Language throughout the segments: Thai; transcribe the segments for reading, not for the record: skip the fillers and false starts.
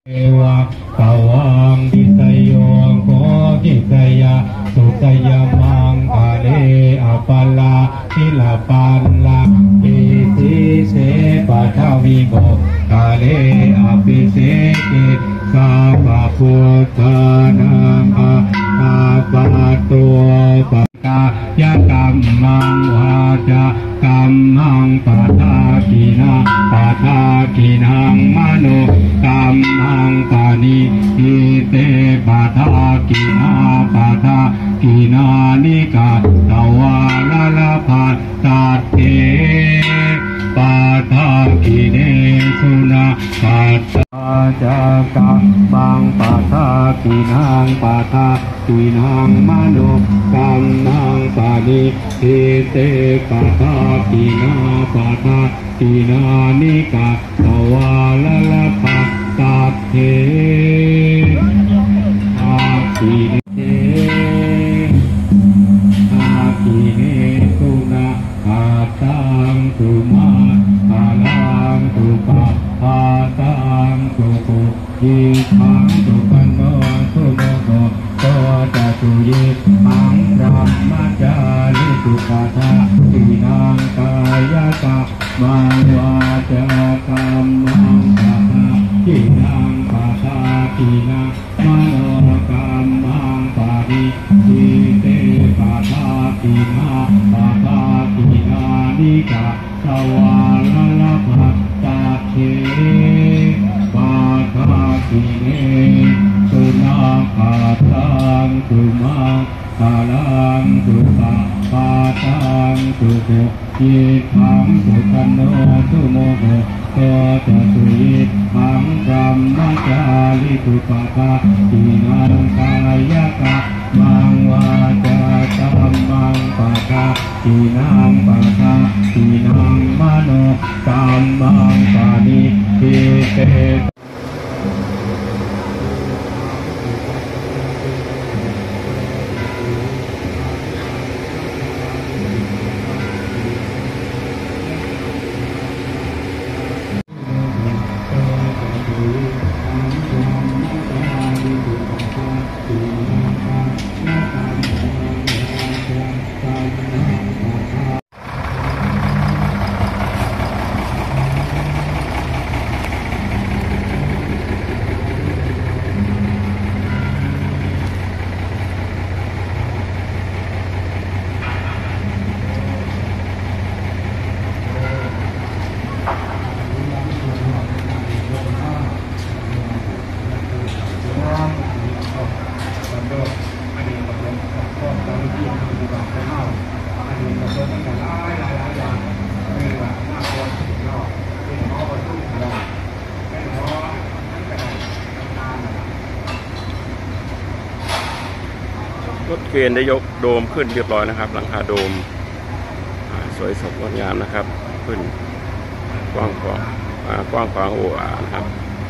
เอวะตาวังดิสยโยโกกิสยาสุตยมังกาเลอปัลลาทิลาปัลลาปิสิเสปะทวิโกกาเลอภิเสกิสาปะพุทธานังอาปะตัวปะกายกรรมังวาจากรรมังปะทากินาปะทากินังมโนกรรมังปานิทิเตปะทากินาปะทากินานิกาตวาลาลาภาตัตเตปะทากิเนสุนาปัตตาจากรรมังปะทากินังปะทากินังมโนกรรมังปานิทิเตปะทากินาปะทากินานิกาตวาลาลาภาตัตเตอากิเนอากิเนสุนาอาตังสุมาอาลังสุปะอาตังสุปุยิขังสุปันโนสุโมโกโตจะสุยิมังรัมมัจจาริสุปะทาสีนังกายกะมังวาจากรรมังปะทาสีนังปะทาสีนังมโนกรรมังปาริสีเตปะทาสีนาปะทาสีนานิกาสวาลาลาภะตัตเถปะทากิเนสุนาคาตังสุมังคาลังสุปะปาตังสุโกยิขังสุขันโนสุโมโกโตจะสุยิขังกัมมัจจาริสุปะทาสีนังกายกะมังวาจากรรมังปะทาสีนังปะทาสีนังมโนกรรมังปานิทิเตรถเกวียนได้ยกโดมขึ้นเรียบร้อยนะครับหลังคาโดมสวยสดงดงามนะครับขึ้นกว้างขวางโอ้อานะครับ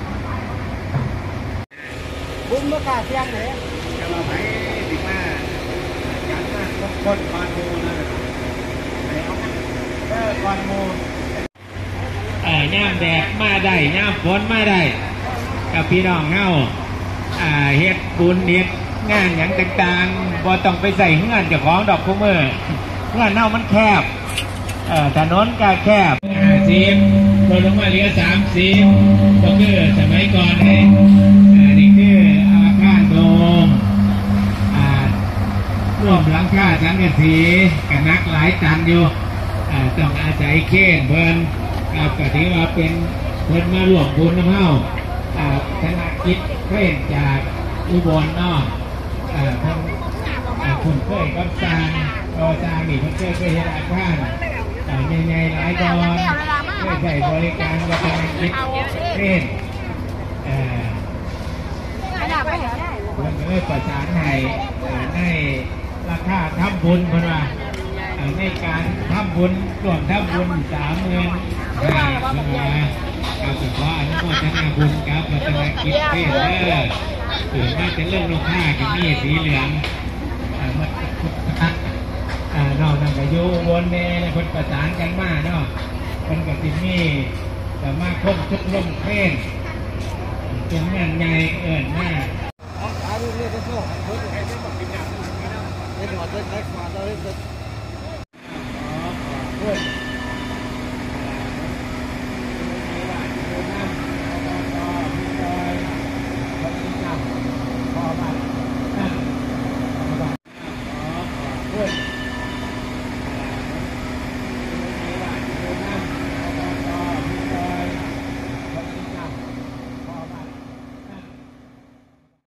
บุ้มเมื่อกาเสียงเลยจะมาไปถึงมายันมาคนคอนโมนะคอนโมย่ามแดดมาได้ย่ามฝนมาได้กับพี่น้องเฮาเฮ็ดบุญเฮ็ดงานอย่างต่างๆบ่ต้องไปใส่เงื่อนเจ้าของดอกคู่มือเงื่อนเน่ามันแคบถนนก็แคบ50ลดลงมาเหลือ30ก็คือสมัยก่อนนี่คืออาคารโดมร่วมหลังคาสังกะสีกับนักหลายตันอยู่ต้องอาศัยเค้นเพิ่นก็ถือว่าเป็นเพิ่นมาร่วมบุญน้ำเฮาธนกิจเพิ่นจากอุบลเนาะคุณเคยกับซางนี่เพิ่นเคยเห็นอาคารใหญ่ๆหลายดอนเคยใช้บริการกับธนกิจเพิ่นเพิ่นก็เลยประสานให้ราคาทำบุญเพิ่นว่าในการทำบุญร่วมทำบุญ30,000เพิ่นว่าเอาเฉพาะอนุโมทนาบุญกับธนกิจเพิ่นน่าจะเรื่องลงค่ากับมีสีเหลืองนอกจากอยู่วนในคนประสานกันมาเนาะคนกับที่นี่แต่มาคบชุดลมเพลนเป็นงานใหญ่เอิญมาก This one, let's